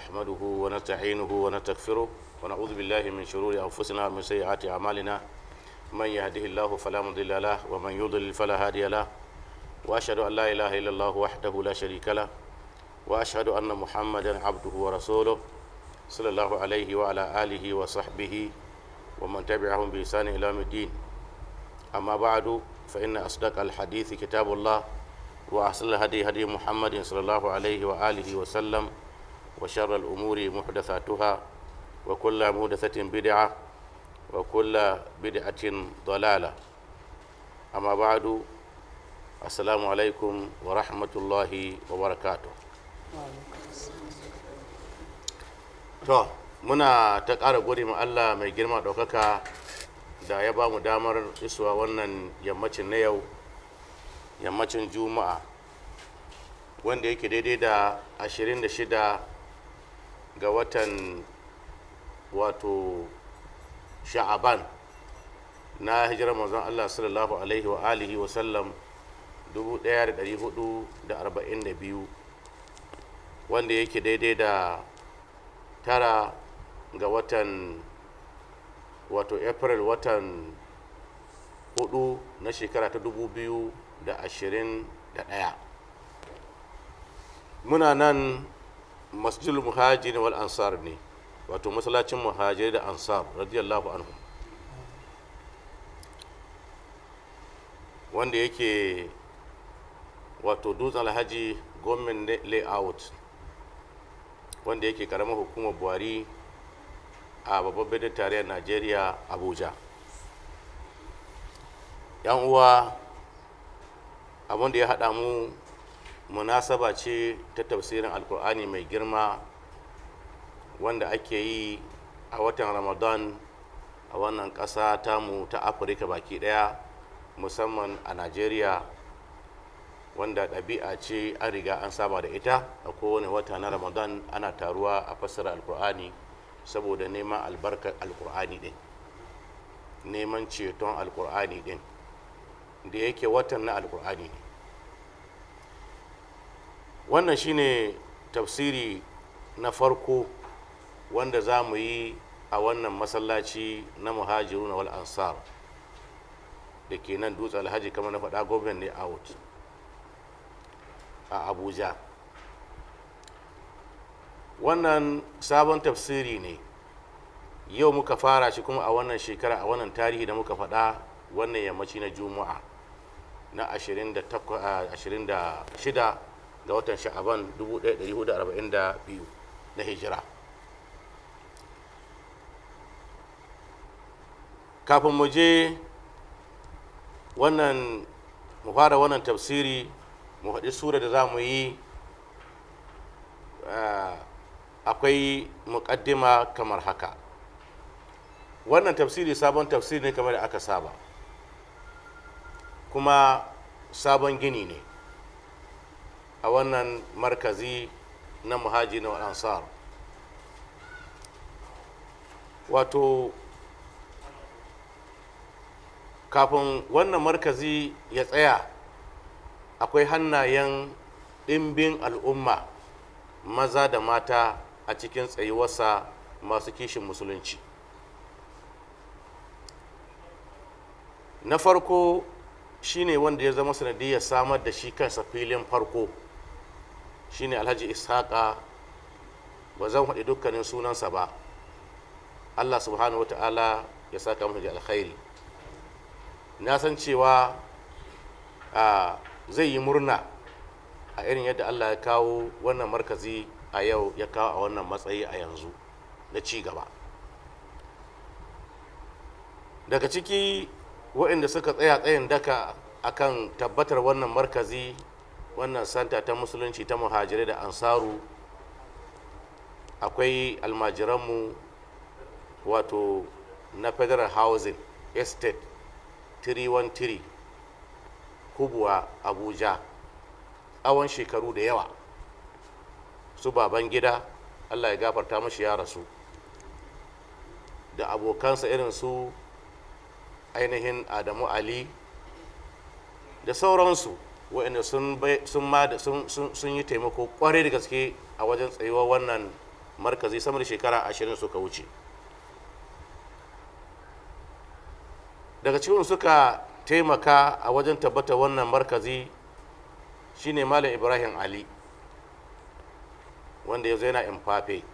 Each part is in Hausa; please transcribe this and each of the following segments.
نحمده ونستعينه ونستغفره ونعوذ بالله من شرور أنفسنا ومن سيئات أعمالنا من يهده الله فلا مضل له ومن يضلل فلا هادي له وأشهد أن لا إله إلا الله وحده لا شريك له وأشهد أن محمدا عبده ورسوله صلى الله عليه وعلى آله وصحبه ومن تبعهم بإحسان إلى يوم الدين. أما بعد فإن أصدق الحديث كتاب الله وأحسن الهدي هدي محمد صلى الله عليه وآله وسلم وشر الأمور محدثاتها وكل محدثة بدعة وكل بدعة ضلالة. أما بعد السلام عليكم ورحمة الله وبركاته. To muna ta ƙara gode ma Allah mai girma ɗaukaka da ya ba mu damar isuwa wannan yammacin na yau, yammacin juma'a wanda yake daidai da 26 ga watan wato sha'aban na hijirar manzon Allah sallallahu alaihi wa alihi wa sallam 1442 wanda yake daidai da 9 ga watan wato april watan 4 na shekara ta 2021. Muna nan masjidul muhajirin wal ansar ne, wato masallacin muhajiri da ansar radiyallahu anhu, wanda yake wato dutsen alhaji government layout, wanda yake karamar hukumar buhari a babban birnin tarayyar najeriya abuja. yan uwa, abin da ya haɗa mu munasaba ce ta tafsirin alkur'ani mai girma wanda ake yi a watan ramadan a wannan ƙasa tamu ta afirka baki ɗaya, musamman a najeriya, wanda ɗabi'a ce an riga an saba da ita. A kowane wata na ramadan ana taruwa a fassara alkur'ani saboda neman albarkar alkur'ani ɗin, neman ceton alkur'ani ɗin da yake watan na alkur'ani ne. Wannan shine tafsiri na farko wanda za mu yi a wannan masallaci na muhajirun wal ansar da ke nan dutse alhaji, kamar na faɗa, government layout a abuja. Wannan sabon tafsiri ne, yau muka fara shi kuma a wannan shekara, a wannan tarihi da muka faɗa, wannan yammaci na juma'a na 26 ga watan sha'aban 1442 na hijira. Kafin mu je wannan mu fara wannan tafsiri, mu haɗi sura da za mu yi, akwai muƙaddima kamar haka. Wannan tafsiri sabon tafsiri ne kamar da aka saba, kuma sabon gini ne a wannan markazi na muhajirin wal ansar. Wato kafin wannan markazi ya tsaya, akwai hannayen ɗimbin al'umma maza da mata a cikin tsayuwarsa masu kishin musulunci. Na farko shine wanda ya zama sanadiyar samar da shi kansa filin farko, shine alhaji ishaqa. Ba zan haɗe dukkanin sunansa ba, Allah subhanahu wa ta'ala ya saka mu da alkhairi. Na san cewa zai yi murna a irin yadda Allah ya kawo wannan markazi a yau, ya kawo a wannan matsayi a yanzu na ci gaba. Daga ciki waɗanda suka tsaya tsayin daka akan tabbatar wannan markazi, wannan santa ta musulunci ta muhajirai da ansaru, akwai almajiranmu wato na federal housing estate 313 kubwa abuja, tsawon shekaru da yawa. Su baban gida, Allah ya gafarta mashi, ya rasu, da abokansa irin su ainihin Adamu Ali da sauransu, waɗanda sun yi taimako kwarai da gaske a wajen tsayuwar wannan markazi sama da shekara 20 suka wuce. Daga cikin suka taimaka a wajen tabbata wannan markazi shine Malam Ibrahim Ali, wanda yanzu yana Imfafe,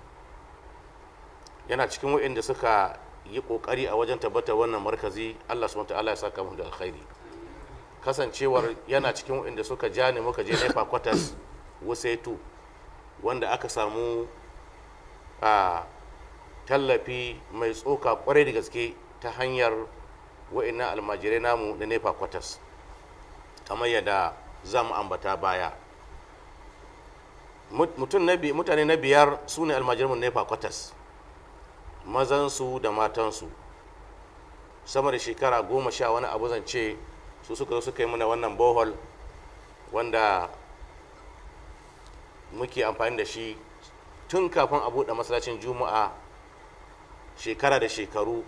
yana cikin waɗanda suka yi ƙoƙari a wajen tabbata wannan markazi. Allah subhanahu wa ta'ala ya saka mu da alkhairi, kasancewar yana cikin waɗanda suka ja ne muka je nefa kwatas Wusaitu, wanda aka samu a tallafi mai tsoka kwarai da gaske ta hanyar wa'annan almajirai namu da nefa kwatas, kamar yadda za mu ambata baya. Mutane na biyar su ne almajiranmu nefa kwatas, mazansu da matansu, sama da shekara 10 wani abu zance su suka zo suka yi mana wannan bohol wanda muke amfani da shi tun kafin a buɗe masallacin juma'a shekara da shekaru.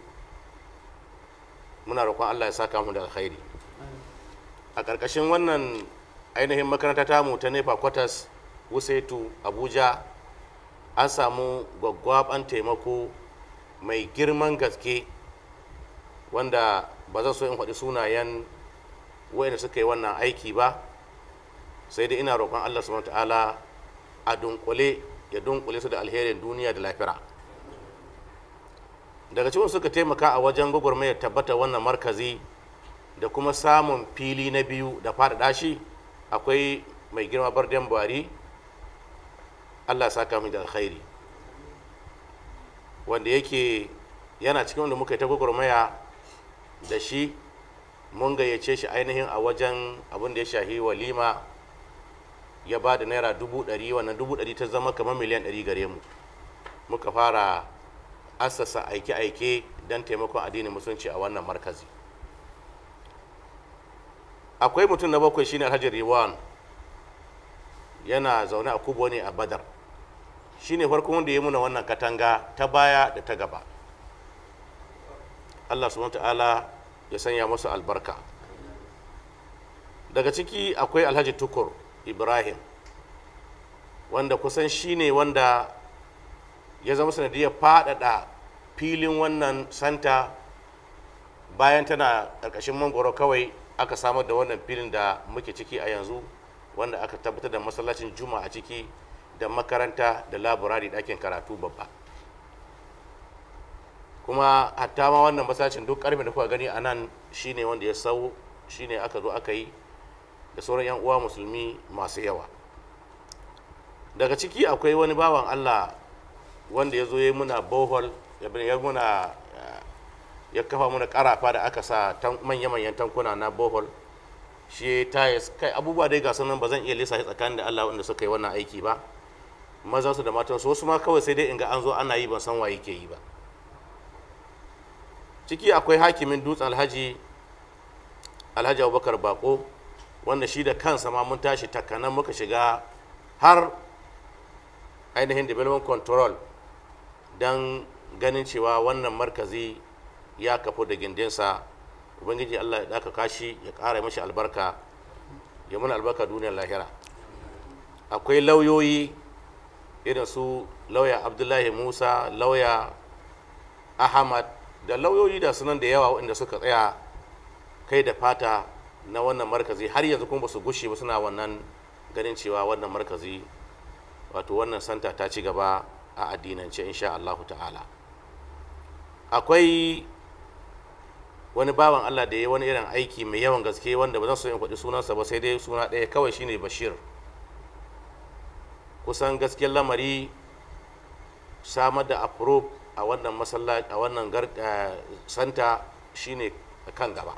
Muna roƙon Allah ya saka mu da alkhairi. A ƙarƙashin wannan ainihin makaranta tamu ta nefa kwatas Wusaitu Abuja, an samu gwaggwaban taimako mai girman gaske, wanda ba zan so in faɗi sunayen wayanda suka yi wannan aiki ba, sai dai ina roƙon Allah subhanahu wa ta'ala a dunkule ya dunkule su da alherin duniya da lafira. Daga cikin suka taimaka a wajen gwagwarmayar tabbata wannan markazi da kuma samun fili na biyu da faɗaɗa shi, akwai mai girma Barden Buhari, Allah ya saka mu da alkhairi, wanda yake yana cikin wanda muka yi ta gwagwarmaya da shi. Mun gayyace shi ainihin a wajen abin da ya shahi walima, ya ba da naira 100,000, wannan 100,000 ta zama kamar miliyan 100 gare mu. Muka fara assasa aike-aike don taimakon addinin musulunci a wannan markazi. Akwai mutum na bakwai shine Alhaji Riwan, yana zaune a Kubo ne a Badar, shine farkon wanda ya muna wannan katanga ta baya da ta gaba. Allah subhanahu wa ta'ala ya sanya masu albarka. Daga ciki akwai Alhaji Tukur Ibrahim, wanda kusan shine wanda ya zama sanadiyar faɗaɗa filin wannan santa. Bayan tana ƙarƙashin mangoro kawai aka samar da wannan filin da muke ciki a yanzu, wanda aka tabbatar da masallacin juma'a a ciki da makaranta da laburari ɗakin karatu babba. Kuma hatta ma wannan masallacin duk ƙarfe da kuka gani a nan shine wanda ya sau, shine aka zo aka yi da sauran 'yan uwa musulmi masu yawa. Daga ciki akwai wani bawan Allah wanda ya zo ya muna bohol, ya kafa muna karafa da aka sa manya-manyan tankuna na bohol, shi tayes, kai abubuwa dai ga sanan ba zan iya lissa shi tsakanin da Allah wanda suka yi wannan aiki ba, mazansu da matansu. Wasu ma kawai sai dai in ga an zo ana yi ban san waye ke yi ba. Ciki akwai hakimin Dutsen Alhaji Abubakar Bako, wanda shi da kansa ma mun tashi takanan muka shiga har ainihin development control don ganin cewa wannan markazi ya kafu da gindinsa. Ubangiji Allah ya daka kashi, ya ƙara mashi albarka, ya muna albarka duniyar lahira. Akwai lauyoyi irin su lauya Abdullahi Musa, lauya Ahmad, da lauyoyi da sunan da yawa waɗanda suka tsaya kai da fata na wannan markazi har yanzu kuma ba su gushe ba, suna wannan ganin cewa wannan markazi, wato wannan santa ta ci gaba a addinance insha Allah ta'ala. Akwai wani bawan Allah da ya wani irin aiki mai yawan gaske wanda ba zan so in faɗi sunansa ba, sai dai suna ɗaya kawai, shine Bashir. Kusan gaskiyar lamari samar da approve a wannan masallaci, a wannan santa, shine kan gaba,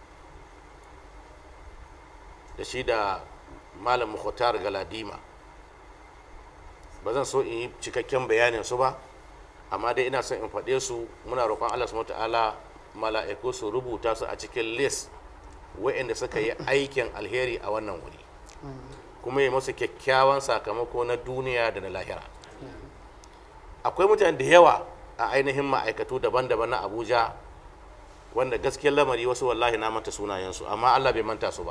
da shi da Malam Mukhtar Galadima. Ba zan so in yi cikakken bayanin su ba, amma dai ina son in faɗe su. Muna roƙon Allah subhanahu wa ta'ala mala'iku su rubuta su a cikin list wa'anda suka yi aikin alheri a wannan wuri, kuma yi musu kyakkyawan sakamako na duniya da na lahira. Akwai mutane da yawa a ainihin ma'aikatu daban-daban na Abuja wanda gaskiyar lamari wasu wallahi na manta sunayensu, amma Allah bai manta su ba,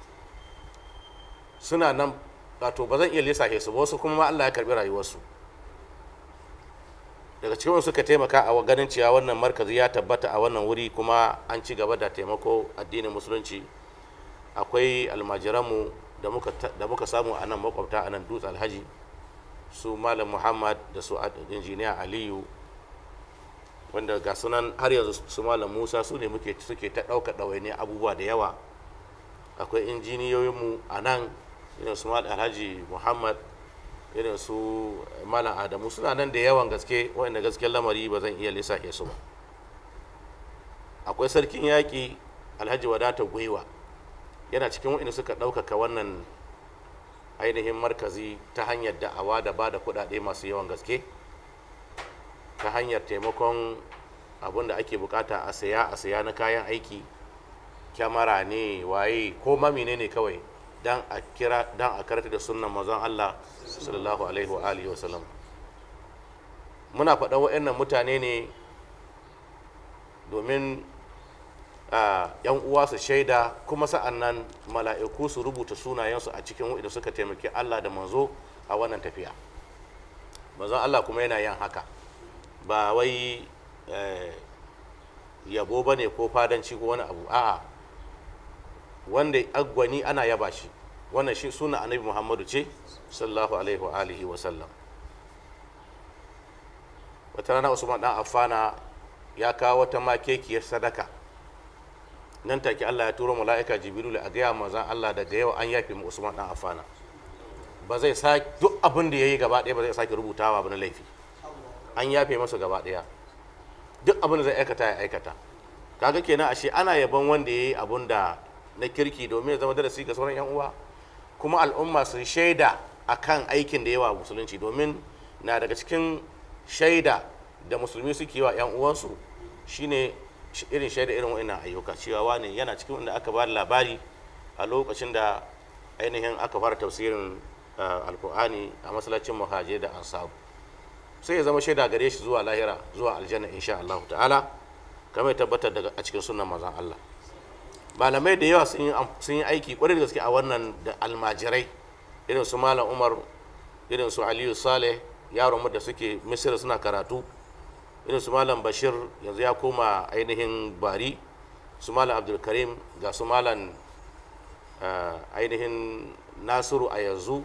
suna nan, wato ba zan iya lissafe su ba. Wasu kuma Allah ya karbi rayuwarsu, daga cikin suka taimaka a ganin cewa wannan markazi ya tabbata a wannan wuri kuma an ci gaba da taimako addinin musulunci. Akwai almajiranmu da muka samu a nan makwabta a nan Dutse Alhaji, su Malam Muhammad da su injiniya Aliyu, wanda ga sunan har yanzu su Malam Musa su ne suke ta ɗauka ɗawaini abubuwa da yawa. Akwai injiniyoyinmu a nan irin su Malam Alhaji Muhammad, irin su Malam Adamu, suna nan da yawan gaske wanda gaskiyar lamari ba zan iya lissafe su ba. Akwai sarkin yaƙi Alhaji Wadata Gwiwa, yana cikin waɗanda suka ɗaukaka wannan ainihin markazi ta hanyar da'awa da ba da kuɗaɗe masu yawan gaske, ta hanyar taimakon abin da ake bukata a saya na kayan aiki, kyamara ne waye ko ma menene kawai dan a karanta da sunnan manzon Allah sallallahu alaihi wa alihi wasallam. Muna faɗa waɗannan mutane ne domin yan uwa su shaida, kuma sa'an nan mala'iku su rubuta sunayensu a cikin waɗanda suka taimaki Allah da manzo a wannan tafiya. Manzon Allah kuma yana yin haka, ba wai yabo ba ne ko fadanci ko wani abu, a'a, wanda agwani ana yaba shi. Wannan shi suna annabi Muhammadu ce sallallahu alaihi wa alihi wa sallam. Wata rana Usman dan Affana ya kawo wata makekiyar sadaka, nan take Allah ya turo mala'ika Jibril a gaya manzon Allah daga yau an yafe mu Usman dan Affana, ba zai sake duk abin da yayi gaba ɗaya ba zai sake rubutawa ba na laifi, an yafe masa gaba ɗaya, duk abin da zai aikata ya aikata. Kaga kenan ashe ana yaban wanda yayi abun da na kirki domin ya zama darasi ga sauran yan uwa, kuma al'umma su shaida akan aikin da yawa musulunci, domin na daga cikin shaida da musulmi suke wa yan uwansu shine irin shaida irin wa'annan ayyuka, cewa wani yana cikin wanda aka ba da labari a lokacin da ainihin aka fara tafsirin alkur'ani a masallacin Muhajir da Ansaru, sai ya zama shaida gare shi zuwa lahira, zuwa aljanna insha Allah ta'ala, kamar tabbatar daga a cikin sunnan manzon Allah. Malamai da yawa sun yi aiki kwarai da gaske a wannan, da almajirai irin su Malam Umar, irin su Aliyu Saleh, yaron mu da suke Misir suna karatu, irin su Malam Bashir yanzu ya koma ainihin Bari, su Malam Abdulkarim, ga su Malam ainihin Nasiru a yanzu,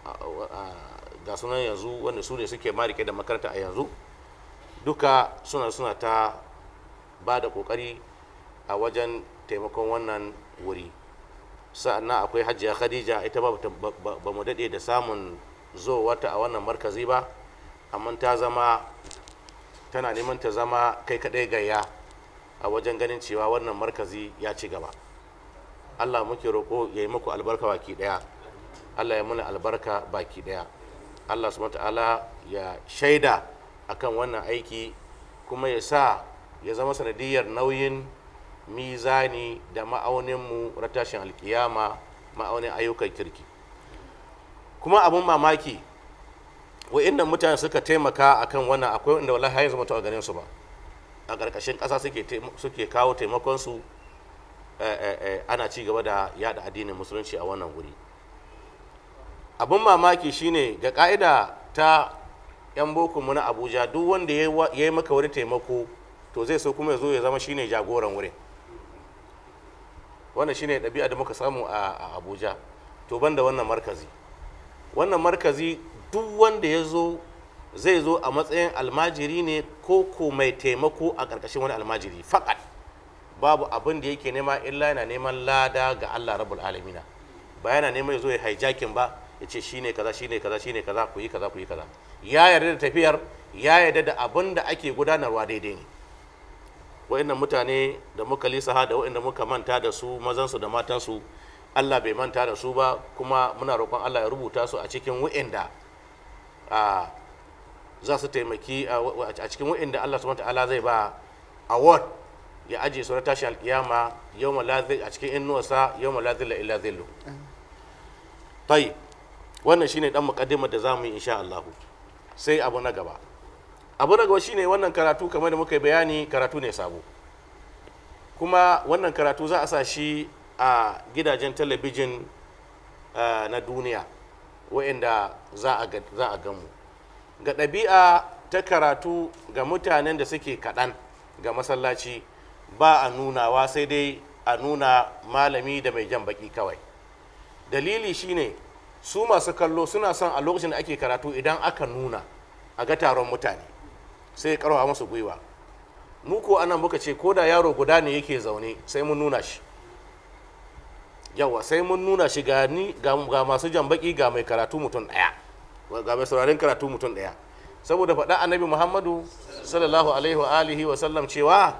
ga sunan yanzu wanda su ne suke marike da makaranta a yanzu. Duka suna ta ba da kokari a wajen taimakon wannan wuri. Sa'annan akwai Hajiya Khadija, ita ba mu daɗe da samun zo wata a wannan markazi ba, amma tana neman ta zama kai kaɗai gayya a wajen ganin cewa wannan markazi ya ci gaba. Allah muke roƙo ya yi muku albarka baki ɗaya, Allah ya muna albarka baki ɗaya, Allah subhanahu ta'ala ya shaida akan wannan aiki, kuma ya sa ya zama sanadiyar nauyin mizani da ma'auninmu na tashin alkiyama, ma'aunin ayyukan kirki. Kuma abun mamaki, wa'inda mutane suka taimaka akan wannan, akwai wanda wallahi har yanzu mutu a ganin su ba, a ƙarƙashin ƙasa suke kawo taimakonsu, ana ci gaba da yada addinin musulunci a wannan wuri. Abun mamaki shine ga ƙa'ida ta 'yan boko mu na Abuja, duk wanda ya yi maka wani taimako to zai so kuma ya zo ya zama shine jagoran wurin. Wannan shine ɗabi'a da muka samu a Abuja. To banda wannan markazi duk wanda ya zo zai zo a matsayin almajiri ne ko mai taimako a ƙarƙashin wani almajiri fakat, babu abin da yake nema illa yana neman lada ga Allah rabbul alamina, ba yana neman ya zo ya hijacking ba, ya ce shine kaza shine kaza shine kaza, ku yi kaza ku yi kaza. Ya yarda da tafiyar, ya yarda da abin da ake gudanarwa daidai ne. Wa'annan mutane da muka lisaha da wa'anda muka manta da su, mazansu da matansu, Allah bai manta da su ba, kuma muna roƙon Allah ya rubuta su a cikin wa'anda za su taimaki, a cikin wa'anda Allah subhanahu ta'ala zai ba award, ya aje su na tashi alkiyama yawma la zil, a cikin innuwasa yawma la zilla illa zillu. Tayyib, wannan shine dan muqaddimar da zamu yi insha Allah. Sai abu na gaba shine wannan karatu, kamar da muka yi bayani, karatu ne sabo, kuma wannan karatu za a sa shi a gidajen talabijin na duniya wa'inda za a gamu. Ga ɗabi'a ta karatu ga mutanen da suke kaɗan ga masallaci ba a nunawa, sai dai a nuna malami da mai jan baki kawai. Dalili shine su masu kallo suna son a lokacin da ake karatu idan aka nuna a ga taron mutane sai karwa masu gwiwa. Mu ko anan muka ce ko da yaro guda ne yake zaune sai mun nuna shi, yawa sai mun nuna shi ga masu jan baki ga mai karatu mutum ɗaya, ga mai sauraron karatu mutum ɗaya, saboda faɗa annabi Muhammadu sallallahu alaihi wa alihi wa sallam cewa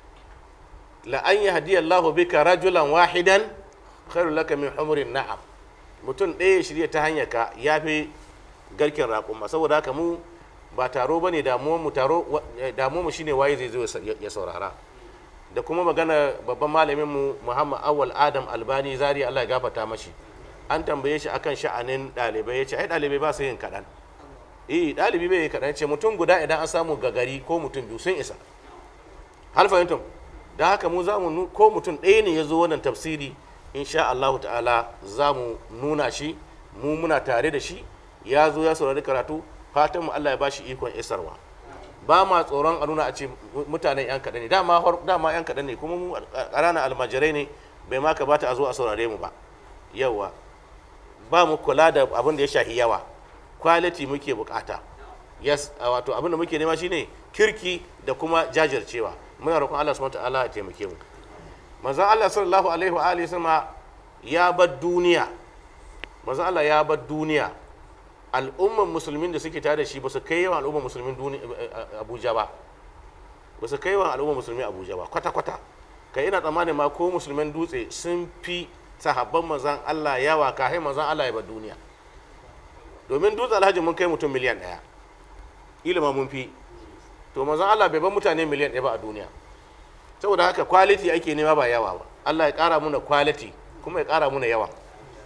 la an yahdiyallahu bika rajulan wahidan khairul laka min humurin na'am. Mutum ɗaya shirya ta hanyar ka yafi garkin raƙuma. Saboda haka mu ba taro bane, damuwar mu shine waye zai zo ya saurara. Da kuma magana babban malamin mu Muhammad Awwal Adam Albani Zari, Allah ya gafarta mashi, an tambaye shi akan sha'anin ɗalibai, ya ce ai ɗalibai ba su yin kaɗan. Ɗalibi bai yi kaɗan, ce mutum guda idan an samu gagari ko mutum biyu sun isa. Hal fahimtum? Da haka mu za mu ko mutum ɗaya ne ya zo wannan tafsiri, insha Allah ta'ala za mu nuna shi, mu muna tare da shi, ya zo ya saurari karatu, fatan mu Allah ya bashi ikon isarwa. Ba ma tsoron a nuna a ce mutanen yan kaɗan ne, dama yan kaɗan ne, kuma mu ƙananan almajirai ne, bai ma ka bata a zo a saurare mu ba. Yawa ba mu kula da abin da ya shahi yawa, quality muke bukata. Yes, wato abin da muke nema shine kirki da kuma jajircewa. Muna roƙon Allah subhanahu wa ta'ala ya taimake mu. Manzon Allah sallallahu alaihi wa alihi sama ya bar duniya. Manzon Allah ya bar duniya. Al'umman musulmin da suke tare da shi ba su kai yawan al'umman musulmin Abuja ba. Ba su kai yawan al'umman musulmin Abuja ba kwata-kwata. Kai ina tsammanin ma ko musulmin Dutse sun fi sahabban manzon Allah yawa kafin manzon Allah ya bar duniya. Domin Dutse Alhaji mun kai mutum miliyan 1. Ilima mun fi. To manzon Allah bai bar mutane miliyan 1 ba a duniya. Saboda haka quality ake nema ba yawa ba. Allah ya ƙara muna quality kuma ya ƙara muna yawa.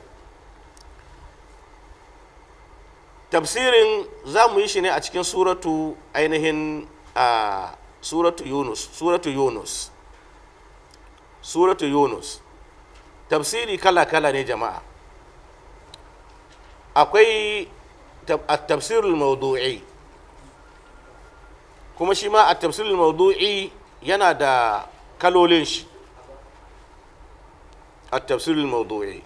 Tafsirin za mu yi shi ne a cikin suratu ainihin suratu Yunus. Tafsiri kala-kala ne jama'a. Akwai at-tafsirul mawdu'i, kuma shi ma at-tafsirul mawdu'i yana da kalolin shi. At-tafsirul mawdu'i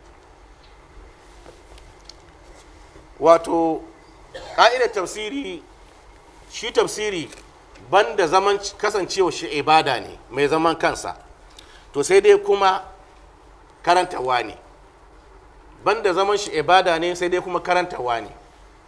wato ƙa'idar tafsiri, shi tafsiri banda zaman kasancewa shi ibada ne mai zaman kansa, to sai dai kuma karantawa ne. Banda zaman shi ibada ne sai dai kuma karantawa ne.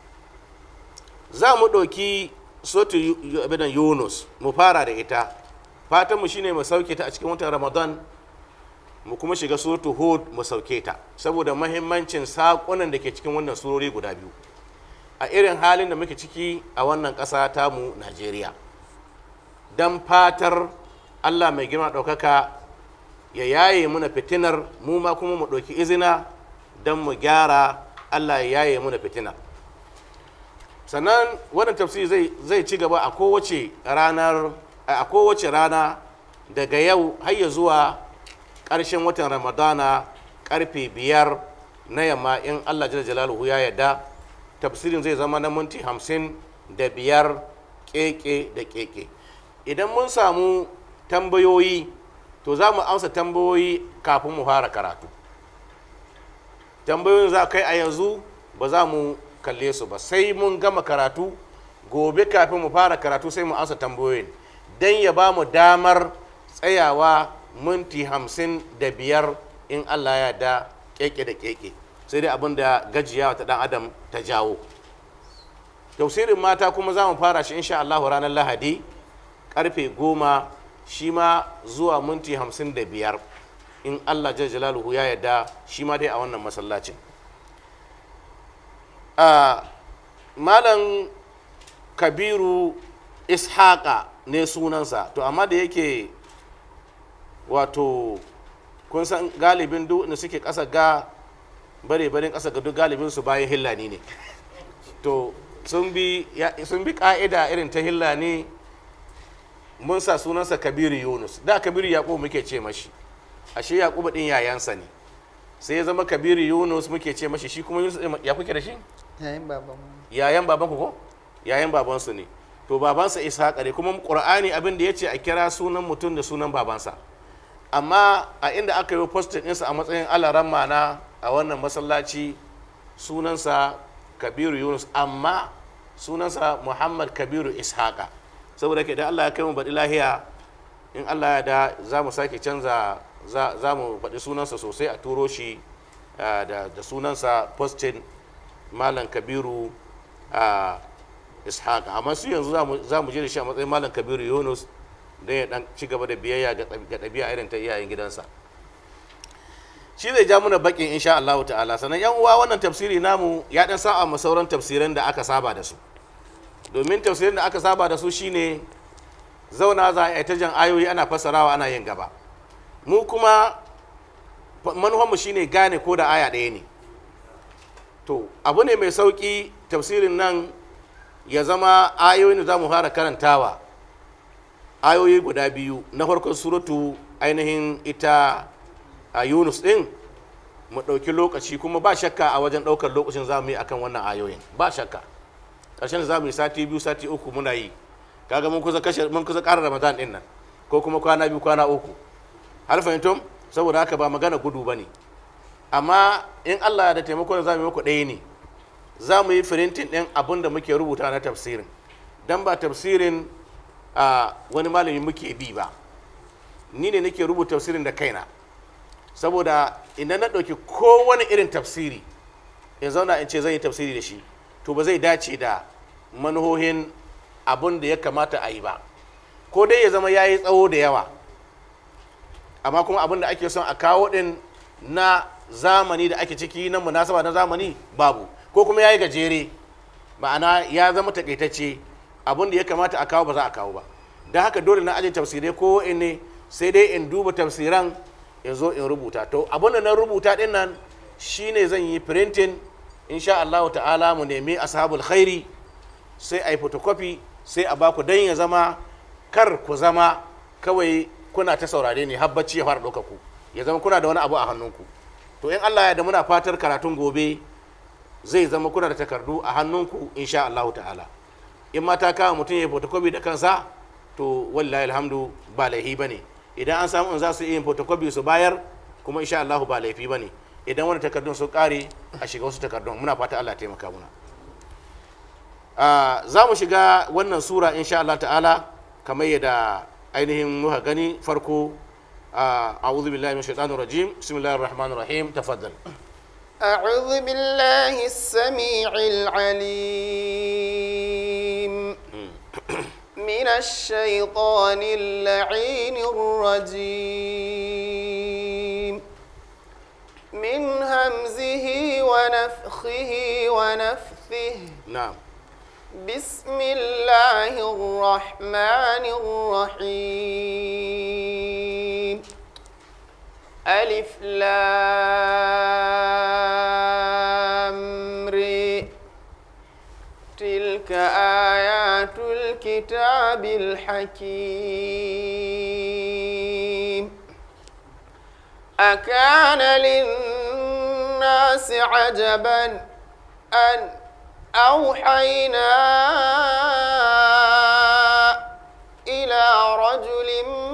Za mu ɗauki sotu Yunus mu fara da ita, fatanmu shine mu sauke ta a cikin watan Ramadan, mu kuma shiga suratu Hud mu sauke ta, saboda mahimmancin saƙonan da ke cikin wannan surori guda biyu a irin halin da muke ciki a wannan ƙasa tamu Najeriya. Dan fatar Allah mai girma ɗaukaka ya yaye muna fitinar, mu ma kuma mu ɗauki izina don mu gyara, Allah ya yaye muna fitinar. Sannan wannan tafsiri zai ci gaba a kowace rana daga yau har ya zuwa ƙarshen watan Ramadana ƙarfe 5 na yamma, in Allah jalla jalaluhu ya yarda. Tafsirin zai zama na minti 55 keke da keke. Idan mun samu tambayoyi to za mu amsa tambayoyi kafin mu fara karatu. Tambayoyin za kai a yanzu ba za mu kalle su ba, sai mun gama karatu gobe kafin mu fara karatu sai mu amsa tambayoyin, don ya ba mu damar tsayawa minti 55 in Allah ya da keke da keke. Sai dai abin da gajiyawa ta dan adam ta jawo. Tafsirin mata kuma za mu fara shi insha Allah ranar Lahadi karfe 10, shi ma zuwa minti 55 in Allah jalla jalaluhu ya yarda, shi ma dai a wannan masallacin. Malam Kabiru Ishaqa ne sunansa, to amma da yake wato kun san galibin duk da suke ƙasa ga bare-baren ƙasa ga duk galibin su bayan hillani ne, to sun bi ƙa'ida irin ta hillani. Mun sa sunansa Kabiru Yunus, da Kabiru Yaƙubu muke ce mashi, ashe Yaƙubu ɗin yayansa ne, sai ya zama Kabiru Yunus muke ce mashi. Shi kuma Yunus ya kuke da shi? Yayan babanku ko? Yayan babansu ne. to babansa ishaqa ne, kuma qur'ani abin da yace a kira sunan mutum da sunan babansa. Amma a inda aka yi posting ɗinsa a matsayin alaramma na a wannan masallaci sunansa Kabiru Yunus, amma sunansa Muhammad Kabiru Ishaqa. Saboda ke da Allah ya kai mu baɗi lahiya, in Allah ya da za mu sake canza, za mu faɗi sunansa sosai a turo shi da sunansa posting Malam Kabiru Ishaqa. Amma su yanzu za mu je da shi a matsayin Malam Kabiru Yunus don ya dan ci gaba da biyayya ga ɗabi'a irin ta iyayen gidansa. Shi zai ja muna bakin insha Allah ta'ala. Sannan yan uwa, wannan tafsiri namu ya dan sa'a ma sauran tafsiran da aka saba da su, domin tafsirin da aka saba da su shine zauna za a yi ta jan ayoyi ana fassarawa ana yin gaba. Mu kuma manufanmu shine gane ko da aya ɗaya ne. To abu ne mai sauƙi tafsirin nan ya zama ayoyin da za mu fara karantawa ayoyi guda biyu na farkon suratu ainihin ita a Yunus ɗin, mu ɗauki lokaci, kuma ba shakka a wajen ɗaukar lokacin za mu yi akan wannan ayoyin, ba shakka. Ƙarshen za mu yi sati biyu sati uku muna yi, kaga mun kusa ƙara Ramadan ɗin nan, ko kuma kwana biyu kwana uku, har fahimtum. Saboda haka ba magana gudu ba ne, amma in Allah da taimakon za mu yi muku ɗaya ne, za mu yi firintin ɗin abin da muke rubuta na tafsirin, dan ba tafsirin wani malami muke bi ba, ni ne nake rubuta tafsirin da kaina. Saboda idan na ɗauki kowane irin tafsiri in zauna in ce zan yi tafsiri da shi, to ba zai dace da manuhohin abin da ya kamata a yi ba. Ko dai ya zama ya yi tsawo da yawa, amma kuma abin da ake son a kawo ɗin na zamani da ake ciki na munasaba na zamani babu, ko kuma ya yi gajere, ma'ana ya zama takaitacce, abin da ya kamata a kawo ba za a kawo ba. Don haka dole na ajiye tafsirai ko in ne sai dai in duba tafsiran in zo in rubuta. To abin da na rubuta din nan shine zan yi printing insha Allah ta'ala, mu nemi ashabul khairi sai a yi photocopy sai a baku, dan ya zama kar ku zama kawai kuna ta saurare ne har bacci ya fara ɗauka ku, ya zama kuna da wani abu a hannunku. To in Allah ya da muna fatar karatun gobe zai zama kuna da takardu a hannunku insha Allah ta'ala. In ma ta kawo mutum ya yi photocopy da kansa, to wallahi alhamdu ba laifi bane. Idan an samu in za su yi photocopy su bayar, kuma insha Allah ba laifi bane. Idan wani takardun sun kare a shiga wasu takardun, muna fata Allah ya taimaka muna. Za mu shiga wannan sura insha Allah ta'ala kamar yadda ainihin muka gani farko. أعوذ بالله من الشيطان الرجيم بسم الله الرحمن الرحيم تفضل. أعوذ بالله السميع العليم من الشيطان اللعين الرجيم من همزه ونفخه ونفثه. نعم. بسم الله الرحمن الرحيم. ألف لام ر، تلك آيات الكتاب الحكيم. أكان للناس عجبا أن أوحينا إلى رجل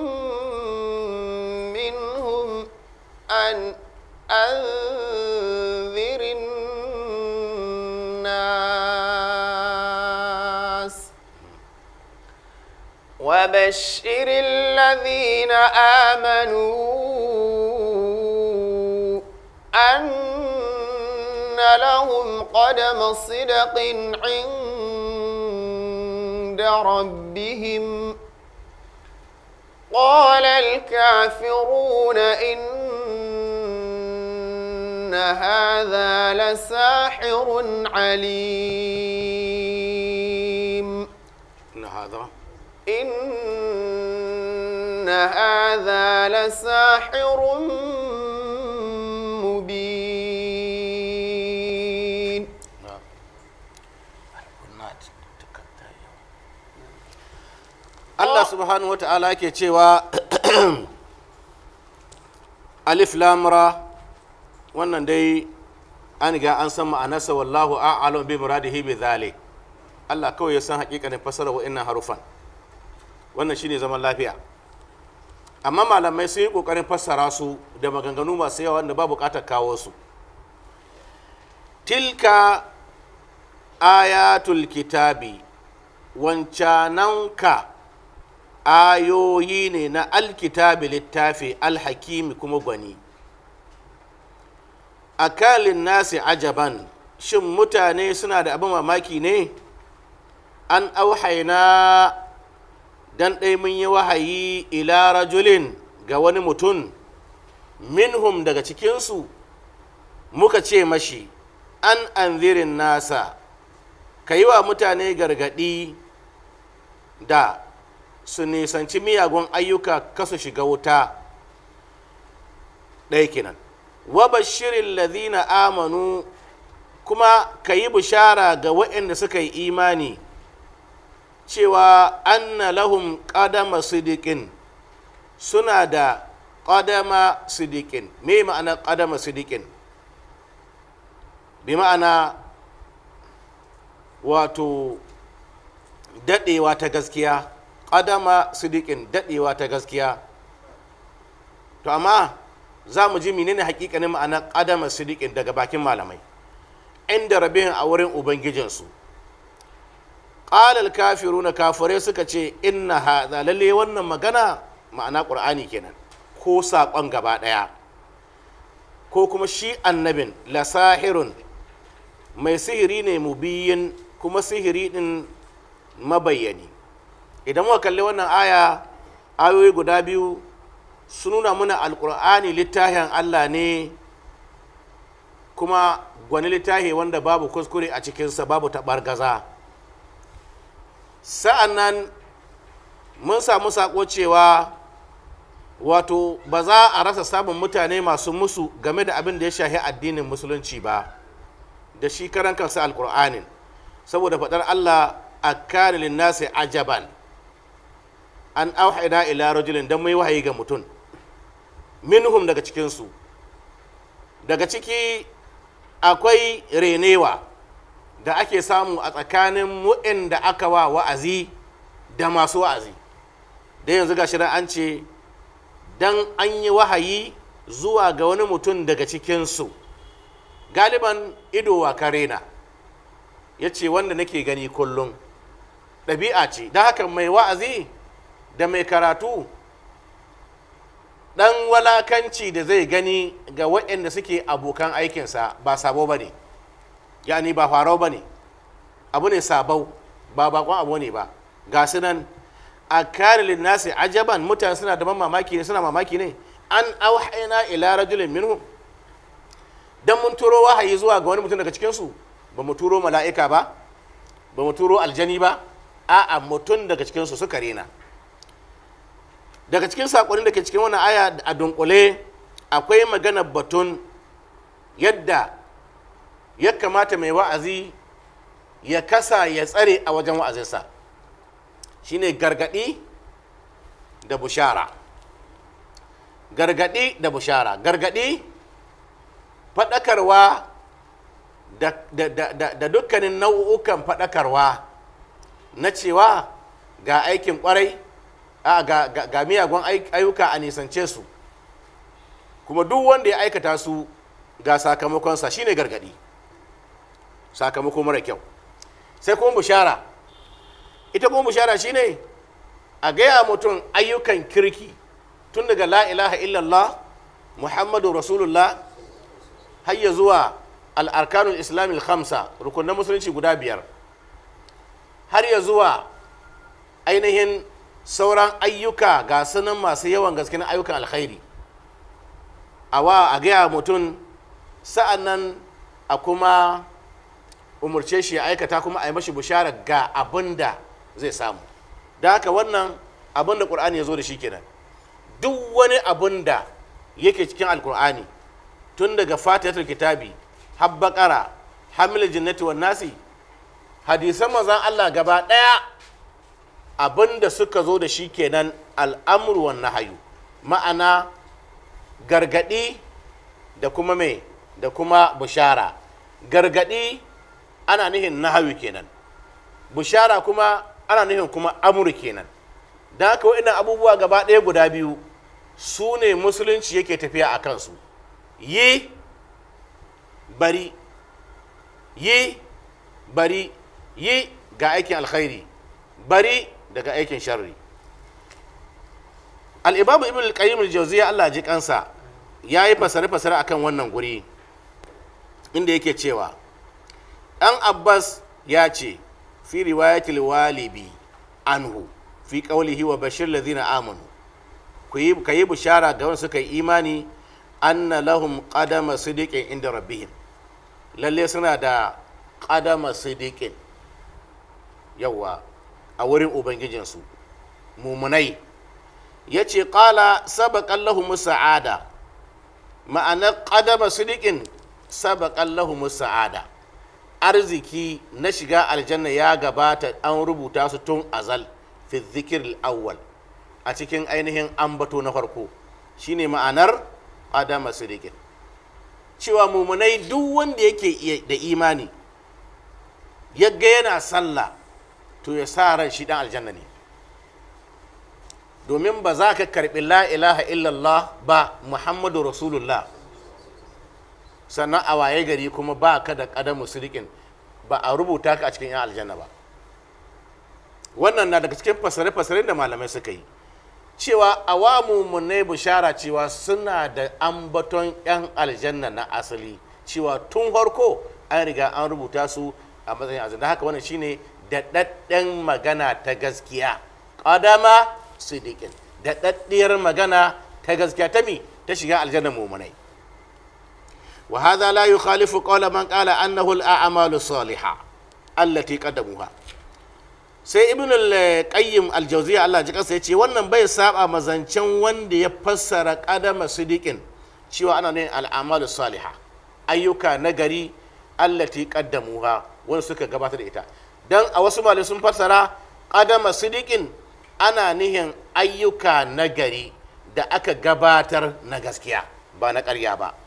منهم أن أنذر الناس وبشر الذين آمنوا أن لهم قدم صدق عند ربهم. قال الكافرون إن هذا لساحر عليم. إن هذا لساحر مبين. Allah subhanahu wa ta'ala ke cewa alif lamra, wannan dai an ga an san ma'anarsa, wallahu a'lam bi muradihi bi dhalik. Allah kawai ya san hakikanin fasara wa'annan harufan. Wannan shine zaman lafiya. Amma malamai sun yi kokarin fassara su da maganganu masu yawa wanda ba bukatar kawo su. Tilka ayatul kitabi, wancananka ayoyi ne na alkitabi, littafi, alhakimi kuma gwani. Akalin nasi ajaban, shin mutane suna da abin mamaki ne? An auhaina, dan ɗai mun yi wahayi ila rajulin ga wani mutum, minhum daga cikinsu, muka ce mashi an anzirin nasa, ka yi wa mutane gargaɗi da su nisanci miyagun ayyuka kasu shiga wuta. ɗaya kenan. Wa bashirin lazina amanu, kuma ka yi bishara ga waɗanda suka yi imani cewa anna lahum qadama sidiqin, suna da qadama sidiqin. Me ma'ana qadama sidiqin? Bi ma'ana wato daɗewa ta gaskiya. Qadama sidiqin, daɗewa ta gaskiya. To amma za mu ji menene hakikanin ma'anar qadama sidiqin daga bakin malamai. Inda rabihin a wurin ubangijinsu. Ƙalal kafiruna, kafirai suka ce inna hadha, lalle wannan magana ma'ana ƙur'ani kenan, ko saƙon gaba ɗaya, ko kuma shi annabin lasahirun, mai sihiri ne mubiyin, kuma sihiri ɗin mabayyani. Idan muka kalli wannan ayoyi guda biyu sun nuna muna alƙur'ani littafin Allah ne, kuma gwani littafi wanda babu kuskure a cikinsa, babu taɓargaza. Sa'an nan mun samu saƙo cewa wato ba za a rasa samun mutane masu musu game da abin da ya shahi addinin musulunci ba, da shi karan kansa alƙur'anin, saboda faɗar Allah a kanilin nasi ajaban an auhaina ila rajulin, don mai wahayi ga mutum, minhum daga cikinsu. Daga ciki akwai renewa da ake samu a tsakanin waɗanda aka wa wa'azi da masu wa'azi. Da yanzu ga shirin an ce dan an yi wahayi zuwa ga wani mutum daga cikinsu, galiban ido wa karena, ya ce wanda nake gani kullum. Ɗabi'a ce, da haka mai wa'azi da mai karatu ɗan walakanci da zai gani ga waɗanda suke abokan aikinsa ba sabo ba ne, yani ba farau ba ne, abu ne sabau, ba bakon abu ne ba. Ga su nan a karilin nasi ajaban, mutane suna da mamaki ne, suna mamaki ne. An auhaina ila rajulin minhum, dan mun turo wahayi zuwa ga wani mutum daga cikinsu. Ba mu turo mala'ika ba, ba mu turo aljani ba, a'a mutum daga cikinsu suka rena. Daga cikin saƙonin da ke cikin wannan aya a dunkule akwai magana batun yadda ya kamata mai wa'azi ya kasa ya tsare a wajen wa'azinsa, shine gargaɗi da bushara. Gargaɗi da bushara. Gargaɗi faɗakarwa da dukkanin nau'ukan faɗakarwa na cewa ga aikin ƙwarai, ga miyagun ayyuka a nisance su, kuma duk wanda ya aikata su ga sakamakonsa, shine gargaɗi, sakamako mara kyau. Sai kuma bushara. Ita kuma bushara shine a gaya mutum ayyukan kirki, tun daga la ilaha illallah muhammadu rasulullah har ya zuwa al'arkanul islamil khamsa, rukunan musulunci guda 5, har ya zuwa ainihin sauran ayyuka ga sunan masu yawan gaske na ayyukan alkhairi, a gaya mutum, sa'an nan a kuma umarce shi ya aikata, kuma a yi mashi bishara ga abin da zai samu. Da haka wannan abin da ƙur'ani ya zo da shi kenan. Duk wani abin da yake cikin alƙur'ani, tun daga fatihatul kitabi har baƙara, hamil jinnati wan nasi, hadisan manzon Allah gaba ɗaya abin da suka zo da shi kenan, al'amru wan nahyu, ma'ana gargaɗi da kuma mai da kuma bishara. Gargaɗi ana nihin nahawi kenan, bushara kuma ana nufin kuma amur kenan. don haka waɗannan abubuwa gaba ɗaya guda biyu su ne musulunci yake tafiya a kansu. yi bari, yi bari, yi ga aikin alkhairi, bari daga aikin sharri. al'ibabu ibn al-qayyim al-jawziyya Allah ji kansa ya yi fasare-fasare akan wannan guri inda yake cewa ɗan abbas ya ce fi riwayatil walibi anhu fi qawlihi wa bashir ladhina amanu ka yi bishara ga wanda suka yi imani anna lahum qadama sidiqin inda rabbihim, lalle suna da qadama sidiqin yawa a wurin ubangijinsu mumunai. yace qala sabaqan lahum sa'ada, ma'anar qadama sidiqin sabaqan lahum sa'ada, arziki na shiga aljanna ya gabata an rubuta su tun azal fi dhikr al-awwal, a cikin ainihin ambato na farko. shine ma'anar qadama sidiqin, cewa mumunai duk wanda yake da imani yagga yana sallah to ya sa ran shi dan aljanna ne, domin ba za ka karbi la ilaha illallah ba muhammadu rasulullah sannan a waye gari kuma ba ka da qadamu sidiqin, ba a rubuta ka a cikin yan aljanna ba. wannan na daga cikin fasare-fasaren da malamai suka yi, cewa awamu munai bishara cewa suna da ambaton yan aljanna na asali, cewa tun farko an riga an rubuta su a matsayin aljanna. haka wannan shine daɗaɗɗen magana ta gaskiya, qadama sidiqin, daɗaɗɗiyar magana ta gaskiya ta mi ta shiga aljanna mumunai. wa hadha la yukhalifu qawla man qala annahu al-a'malu salihah allati qaddamuha. sai ibn al-qayyim al-jawziyya Allah ji kansa yace wannan bai saba mazancen wanda ya fassara qadama sidiqin cewa ana ne al-a'malu salihah, ayyuka nagari allati qaddamuha, wanda suka gabatar da ita. dan a wasu malamai sun fassara qadama sidiqin ana nihin ayyuka nagari da aka gabatar na gaskiya ba na ƙarya ba.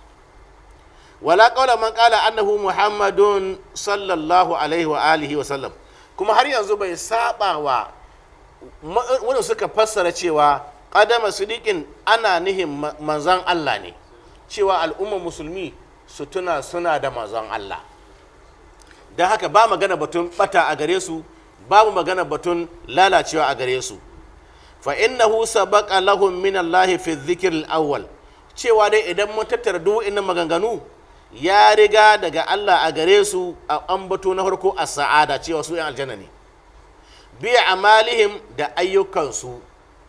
wala qawla man qala annahu muhammadun sallallahu alaihi wa alihi wa sallam, kuma har yanzu bai saba wa wanda suka fassara cewa qadama sidiqin ana nihin manzon Allah ne, cewa al'ummar musulmi su tuna suna da manzon Allah. don haka ba magana batun bata a gare su, babu magana batun lalacewa a gare su. fa innahu sabaqa lahum min Allah fi dhikr al-awwal, cewa dai idan mun tattara duk innan maganganu ya riga daga Allah a gare su a ambato na farko a sa'ada, cewa su yan aljanna ne, bi amalihim da ayyukansu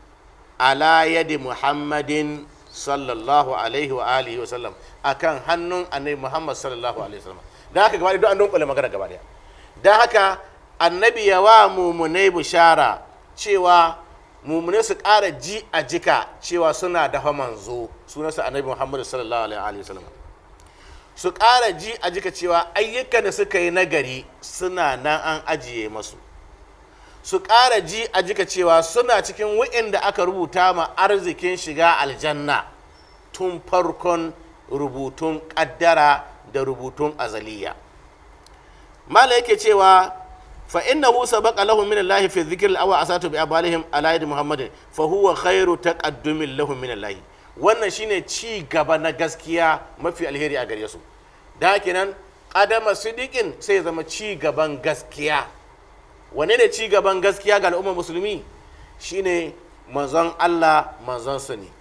ala yadi muhammadin sallallahu alaihi wa alihi wa sallam, akan hannun annabi muhammad sallallahu alaihi wa sallam. dan haka gaba da an dunkule magana gaba daya. dan haka annabi ya wa mumunai bishara cewa mumunai su ƙara ji a jika cewa suna da manzo sunansa annabi muhammad sallallahu alaihi wa sallam, su ƙara ji a jika cewa ayyukan da suka yi nagari suna nan an ajiye masu, su ƙara ji a jika cewa suna cikin wa'inda aka rubuta ma arzikin shiga aljanna tun farkon rubutun ƙaddara da rubutun azaliya. mala yake cewa fa innahu sabaqa lahum min Allah fi dhikr al-awwal asatu bi abalihim ala yadi muhammadin fa huwa khairu taqaddumin lahum min Allah. wannan shine ci gaba na gaskiya mafi alheri a gare su. da kenan qadama sidiqin sai ya zama ci gaban gaskiya. wane ne ci gaban gaskiya ga al'ummar musulmi? shine manzon Allah, manzon su ne,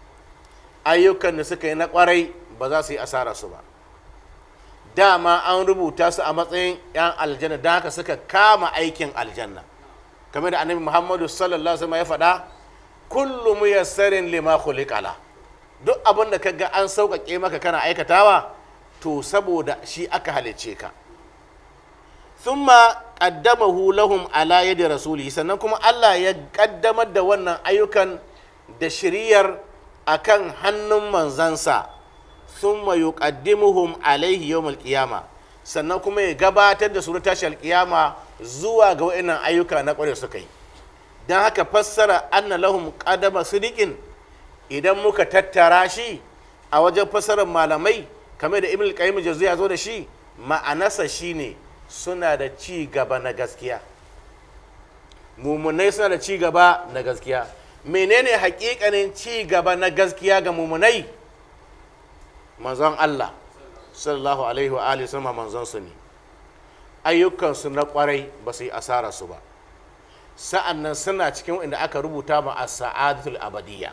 ayyukan da suka yi na kwarai ba za su yi asara su ba, dama an rubuta su a matsayin yan aljanna, da haka suka kama aikin aljanna. kamar da annabi muhammadu sallallahu alaihi wasallam ya faɗa, kullu muyassarin lima khuliqala, duk abin da kaga an sauƙaƙe maka kana aikatawa to saboda shi aka halicce ka. thumma qaddamahu lahum ala yadi rasuli, sannan kuma Allah ya kaddamar da wannan ayyukan da shiriyar akan hannun manzansa. thumma yuqaddimuhum alaihi yawm al-qiyama, sannan kuma ya gabatar da su tashi al-qiyama zuwa ga wayannan ayyuka na kware suka yi. dan haka fassara anna lahum qadama sidiqin idan muka tattara shi a wajen fassarar malamai kamar da ibn al-qayyim jawziya zo da shi, ma'anarsa shine suna da ci gaba na gaskiya, mumunai suna da ci gaba na gaskiya. Menene hakikanin ci gaba na gaskiya ga mumunai? Manzon Allah sallallahu alaihi wa alihi wasallam manzon su ne, ayyukansu na kwarai ba su yi asara su ba, sa'annan suna cikin inda aka rubuta ma as-sa'adatul abadiyya.